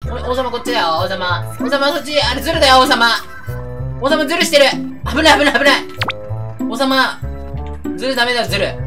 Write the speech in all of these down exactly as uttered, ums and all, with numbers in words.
お王様こっちだよ、王様。王様そっち、あれズルだよ、王様。王様ズルしてる。危ない危ない危ない。王様、ズルダメだよ、ズル。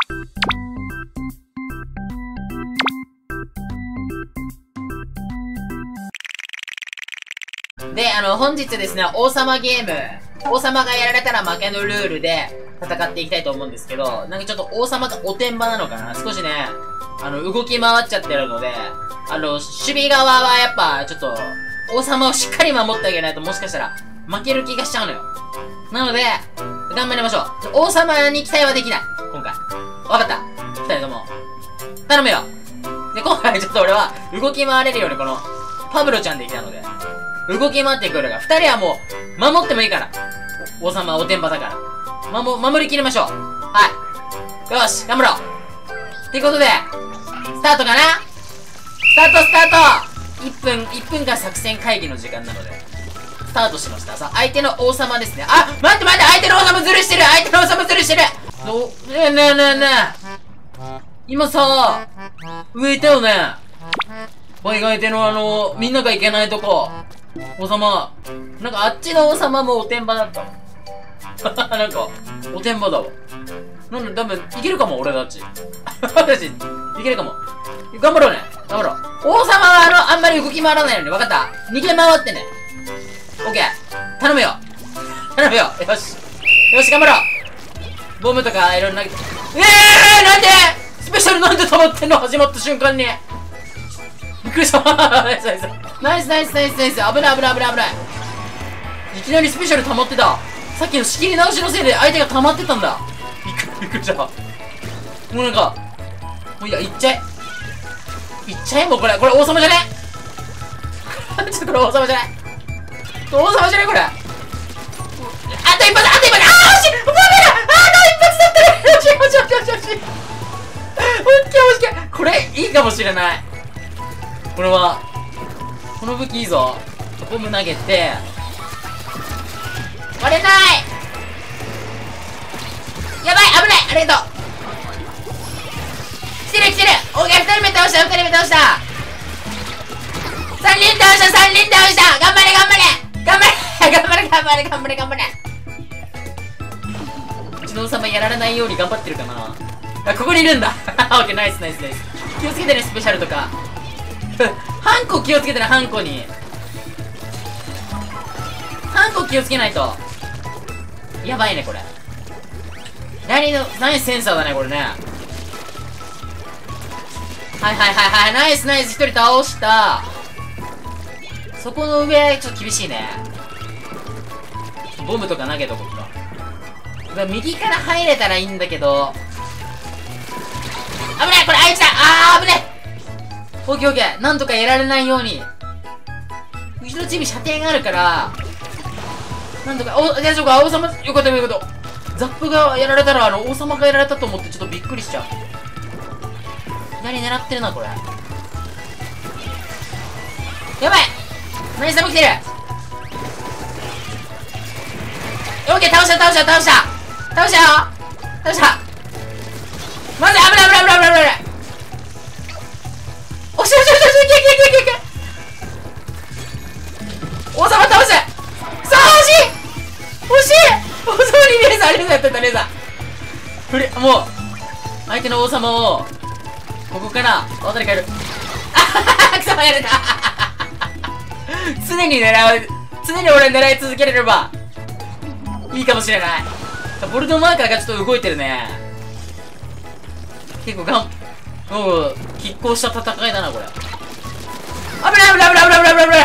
で、あの、本日ですね、王様ゲーム。王様がやられたら負けのルールで戦っていきたいと思うんですけど、なんかちょっと王様がおてんばなのかな、少しね、あの、動き回っちゃってるので、あの、守備側はやっぱ、ちょっと、王様をしっかり守ってあげないと、もしかしたら、負ける気がしちゃうのよ。なので、頑張りましょう。王様に期待はできない。今回。わかった。二人とも。頼むよ。で、今回ちょっと俺は、動き回れるようにこの、パブロちゃんできたので、動き回ってくるから、二人はもう、守ってもいいから。王様はおてんばだから。守、守りきりましょう。はい。よし、頑張ろう。ってことで、スタートかな？スタートスタート !いっ 分、いっぷん間作戦会議の時間なので、スタートしました。さあ、相手の王様ですね。あ、待って待って、相手の王様ずるしてる相手の王様ずるしてるど、ねえねえねえねえ。今さ、上いたよね。場合が相手のあの、みんなが行けないとこ。王様。なんかあっちの王様もおてんばだった。なんか、おてんばだわ。なんで、多分、いけるかも、俺たち。私、いけるかも。頑張ろうね。頑張ろう。王様はあの、あんまり動き回らないように、わかった？逃げ回ってね。オッケー。頼むよ。頼むよ。よし。よし、頑張ろう。ボムとかいろいろ投げて。えーなんでスペシャルなんで溜まってんの始まった瞬間に。びっくりした。ナイスナイスナイスナイスナイスナイス。危ない危ない危ない危ない。いきなりスペシャル溜まってた。さっきの仕切り直しのせいで相手が溜まってたんだ。びっくりびっくりした。もうなんか、もういや、いっちゃえ。いっちゃえもうこれ、これ王様じゃねちょっとこれ王様じゃない王様じゃねこれ。あと一発あと一発あー惜しいダメだあと一発だったねよしよしよしよしよしオッケーオッケーこれいいかもしれない。これは、この武器いいぞ。ボム投げて、割れないやばい危ないありがとう来てる来てるオッケーふたりめ倒したふたりめ倒したさんにん倒したさんにん倒した頑張れ頑張れ頑張れ頑張れ頑張れ頑張れ頑張れうちの王様やられないように頑張ってるかなあ、ここにいるんだオッケーナイスナイスナイス気をつけてねスペシャルとかハンコ気をつけてねハンコにハンコ気をつけないとやばいねこれ何の、何センサーだねこれねはいはいはいはいナイスナイス一人倒したそこの上ちょっと厳しいねボムとか投げとこっかだから右から入れたらいいんだけど危ないこれあいつだあー危ねオッケーオッケーなんとかやられないように後ろチーム射程があるからなんとかお大丈夫か王様よかったよかったザップがやられたらあの王様がやられたと思ってちょっとびっくりしちゃう左狙ってるなこれやばい何様来てるオッケー倒した倒した倒した倒したよ倒したまず危ない危ない危ない危ない危ないおしおしおしおしいけいけいけいけいけ王様倒すさあ惜しい惜しい王様にレーザーレーザーやってたレーザーふれもう相手の王様をここから渡り変えるあははくそやれた常に狙う常に俺狙い続けれればいいかもしれないボルトマーカーがちょっと動いてるね結構がんもう拮抗した戦いだなこれ危ない危ない危ない危ない危ない危ない危ない危ない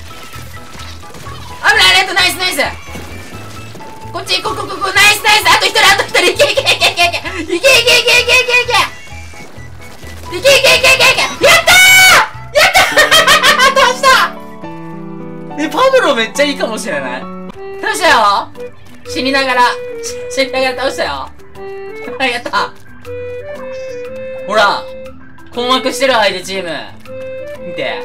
レッドナイスナイスこっちここここナイスナイスあと一人あと一人いけいけいけいけいけいけいけいけいけいけいけいけいけいけいけいけいけやったーやったー倒したえパブロめっちゃいいかもしれない倒したよ死にながら死にながら倒したよやったほら困惑してる相手チーム見て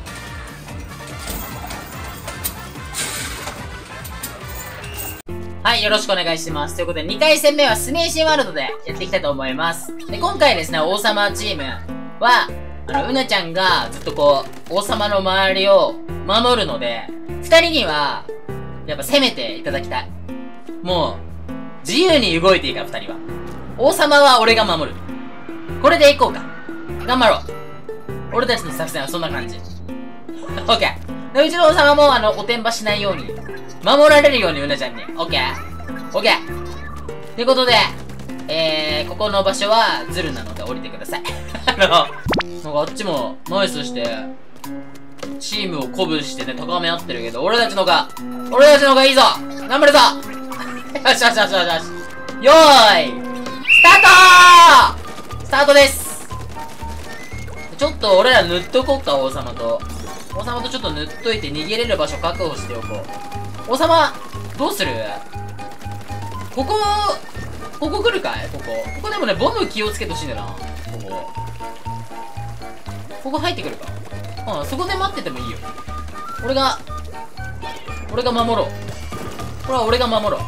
ははい、よろしくお願いします。ということで、にかい戦目はスネーシーワールドでやっていきたいと思います。で、今回ですね、王様チームは、あの、うなちゃんがずっとこう、王様の周りを守るので、二人には、やっぱ攻めていただきたい。もう、自由に動いていいから、二人は。王様は俺が守る。これでいこうか。頑張ろう。俺たちの作戦はそんな感じ。オッケー。で、うちの王様も、あの、おてんばしないように、守られるようにうなちゃんに。オッケーオッケーということで、えー、ここの場所はズルなので降りてください。あの、なんかあっちもナイスして、チームを鼓舞してね、高め合ってるけど、俺たちのが、俺たちのがいいぞ頑張るぞよしよしよしよしよし。よーいスタートスタートです。ちょっと俺ら塗っとこうか、王様と。王様とちょっと塗っといて逃げれる場所確保しておこう。王様、どうする？ここ、ここ来るかい？ここ。ここでもね、ボム気をつけてほしいんだよな。ここ。ここ入ってくるか。うん、そこで待っててもいいよ。俺が、俺が守ろう。これは俺が守ろ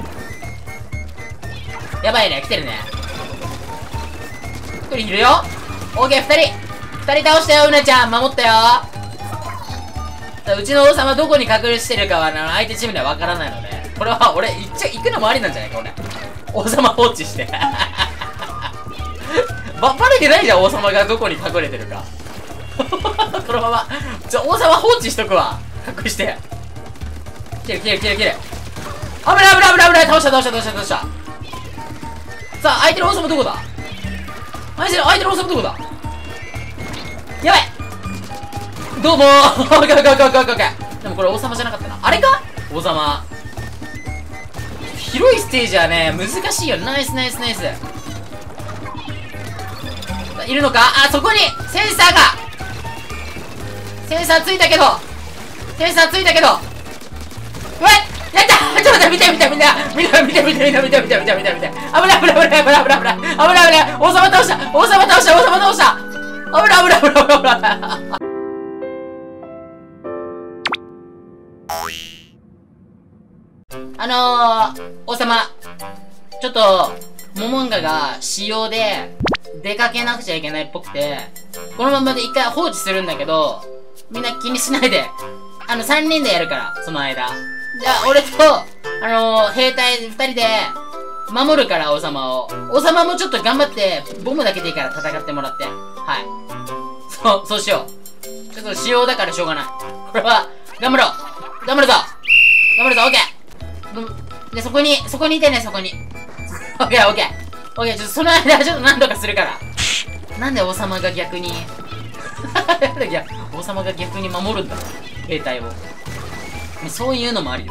う。やばいね、来てるね。一人いるよ。オーケー、二人。二人倒したよ、うなちゃん。守ったよ。うちの王様どこに隠してるかは相手チームではわからないので、これは俺行っちゃ、行くのもありなんじゃないか、俺。王様放置して。ば、バレてないじゃん、王様がどこに隠れてるか。このまま、ちょ、王様放置しとくわ。隠して。切る、切る、切る、切る。危ない、危ない、危ない、危ない。倒した、倒した、倒した、倒した。さあ、相手の王様どこだ？相手の、相手の王様どこだ？やばいどうもーオッケーオッケーオッケーオッケーオッケー。でもこれ王様じゃなかったな。あれか王様。広いステージはね、難しいよ。ナイスナイスナイス。いるのか？あ、そこにセンサーがセンサーついたけどセンサーついたけどうわっやったちょっと待って見て見て見て見て見て見て見て見て見て見て見て見て危ない危ない危ない危ない危ない危ない王様倒した王様倒した王様倒した危ない危ない危ない危ないあのー、王様、ちょっと、モモンガが仕様で出かけなくちゃいけないっぽくて、このままで一回放置するんだけど、みんな気にしないで、あの、三人でやるから、その間。じゃあ、俺と、あのー、兵隊二人で、守るから、王様を。王様もちょっと頑張って、ボムだけでいいから戦ってもらって。はい。そう、そうしよう。ちょっと仕様だからしょうがない。これは、頑張ろう頑張るぞ頑張るぞオッケーで、そこに、そこにいてね、そこに。オッケーオッケーオッケー、ちょっとその間ちょっと何とかするから。なんで王様が逆にいや、王様が逆に守るんだろう、兵隊を。そういうのもあるよ。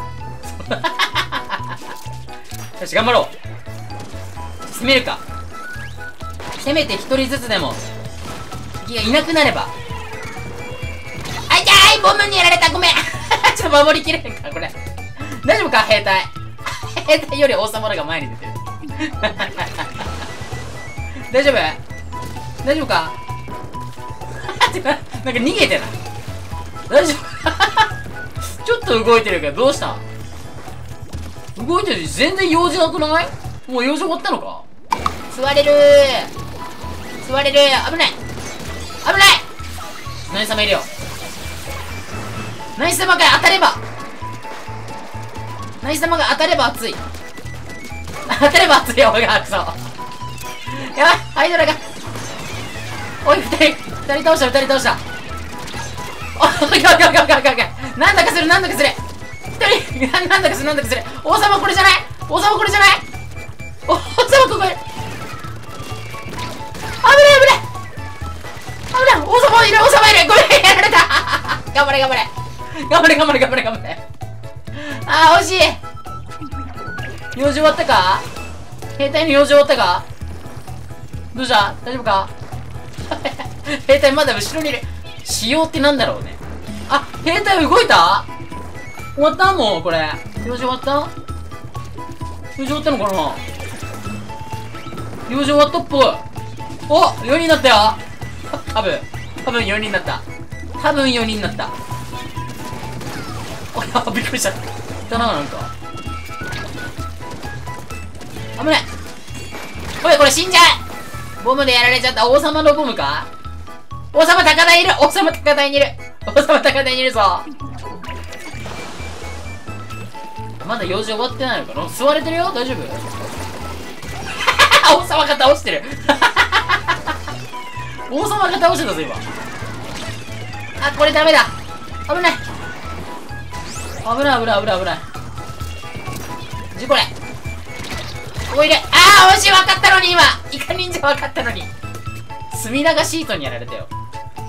よし、頑張ろう攻めるか。せめて一人ずつでも、いや、いなくなれば。あいたーいボムにやられたごめんちょっと守りきれんか、これ。大丈夫か兵隊兵隊より王様らが前に出てる大丈夫大丈夫かなんか逃げてない大丈夫ちょっと動いてるけどどうした？動いてるし全然用事なくない？もう用事終わったのか？座れるー座れるー危ない危ない何様いるよ何様が当たれば何様が当たれば熱い当たれば熱いよ俺がクソやばいハイドラがおい二人二人倒した二人倒したおいおいおいおいおいおいなんだかするなんだかする一人なんだかするなんだかする王様これじゃない王様これじゃない王様ここへ危ない危ない危ない王様いる王様いるごめんやられた頑張れ頑張れ頑張れ頑張れ頑張れ頑張れあー惜しい用事終わったか兵隊の用事終わったかどうした大丈夫か兵隊まだ後ろにいる仕様ってなんだろうねあ兵隊動いた終わったもうこれ用事終わった用事終わったのかな用事終わったっぽいおよにんになったよ多分多分よにんになった多分よにんになったおやびっくりしただななんか危ない。これこれ死んじゃう。ボムでやられちゃった。王様のボムか。王様高台にいる。王様高台にいる。王様高台にいるぞ。まだ用事終わってないのかな。吸われてるよ。大丈夫？王様が倒してる。王様が倒してたぞ今。あ、これダメだ。危ない。危ない危ない危ない危ない。事故れ。おいで。ああ、惜しい。分かったのに今。イカ忍者分かったのに。隅田がシートにやられたよ。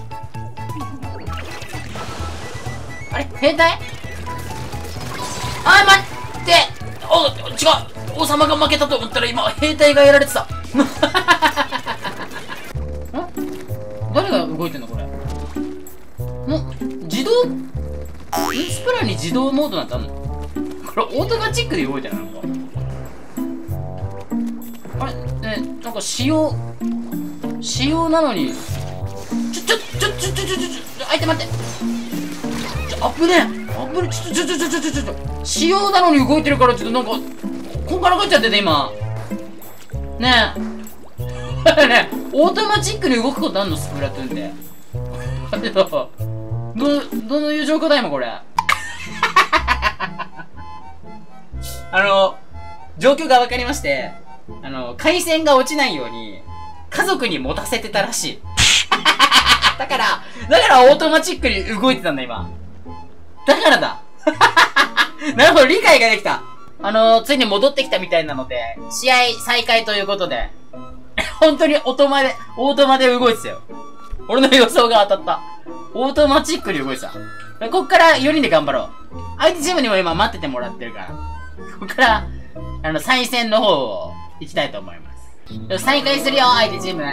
あれ兵隊？あー、待って。お、違う。王様が負けたと思ったら今、兵隊がやられてた。ん？誰が動いてんのこれ。もう、自動インスプラに自動モードなんてあんの？これオートマチックで動いてるのか。あれね、なんか仕様仕様なのにちょちょちょちょちょちょちょちょ相手待ってちょ、アップねアップねちょちょちょちょちょちょちょちょ仕様なのに動いてるからちょっとなんかこんがらがっちゃってて今ねえねえオートマチックに動くことあんのスプラトゥーンってだけどどどのいう状況だ今これあの状況が分かりまして、あの回線が落ちないように家族に持たせてたらしいだからだからオートマチックに動いてたんだ今だからだなるほど理解ができた。あのついに戻ってきたみたいなので試合再開ということで本当にオートマでオートマで動いてたよ。俺の予想が当たった。オートマチックに動いてた。こっからよにんで頑張ろう。相手チームにも今待っててもらってるから。ここから、あの、再戦の方を行きたいと思います。再開するよ、相手チーム。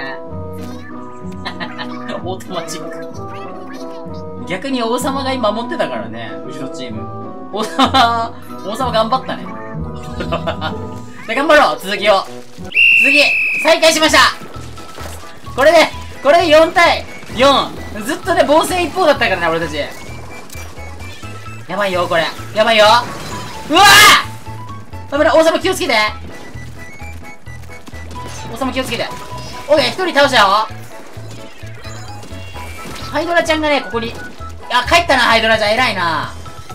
オートマチック。逆に王様が今持ってたからね、後ろチーム。王様、王様頑張ったね。じゃ、頑張ろう、続きを。続き、再開しました。これで、これでよんたいよん。ずっとね、防戦一方だったからね、俺たち。やばいよ、これ。やばいよ。うわぁ危ない、王様気をつけて。王様気をつけて。オッケー、一人倒したよ。ハイドラちゃんがね、ここに。あ、帰ったな、ハイドラちゃん。偉いな。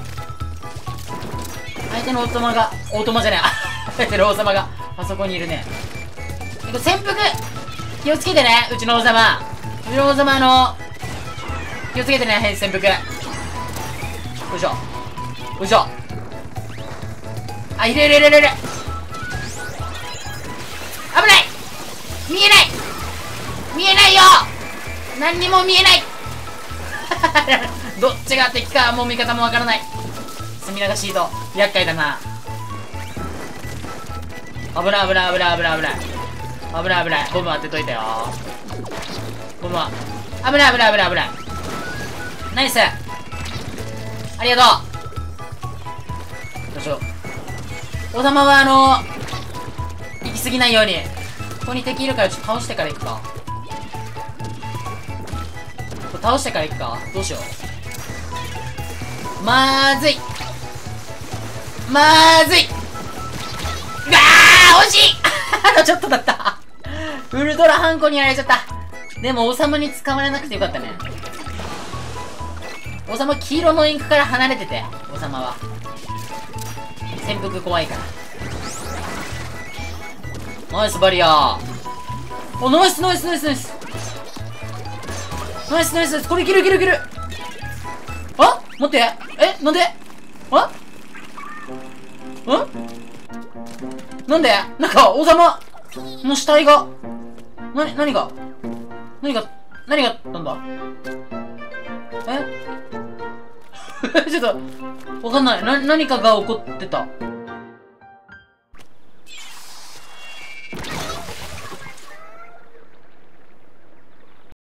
相手の王様が、王様じゃねえ。相手の王様が、あそこにいるね。潜伏気をつけてね、うちの王様。うちの王様の、気をつけてね、潜伏。よいしょ。よいしょ。あ、いるいるいるいるいる。危ない見えない見えないよ何にも見えないどっちが敵かもう味方もわからない。隅田シート厄介だな。危ない危ない危ない危ない危ない危ない危ないボム当てといたよ。ボムは危ない危ない危ない危ないナイスありがとう。どうしよう。王様はあの行き過ぎないように。ここに敵いるからちょっと倒してから行くか。倒してから行くか。どうしよう。まーずいまーずいうわー惜しいあとちょっとだったウルトラハンコにやられちゃった。でも王様に使われなくてよかったね。王様黄色のインクから離れてて。王様は潜伏怖いから。ナイスバリアー。お、ナイスナイスナイスナイスナイスナイスナイス。これいけるいけるいける。あ待って。えなんであんなんでなんか王様の死体がなに何が何が何があったんだえちょっとわかんない。な何かが起こってた。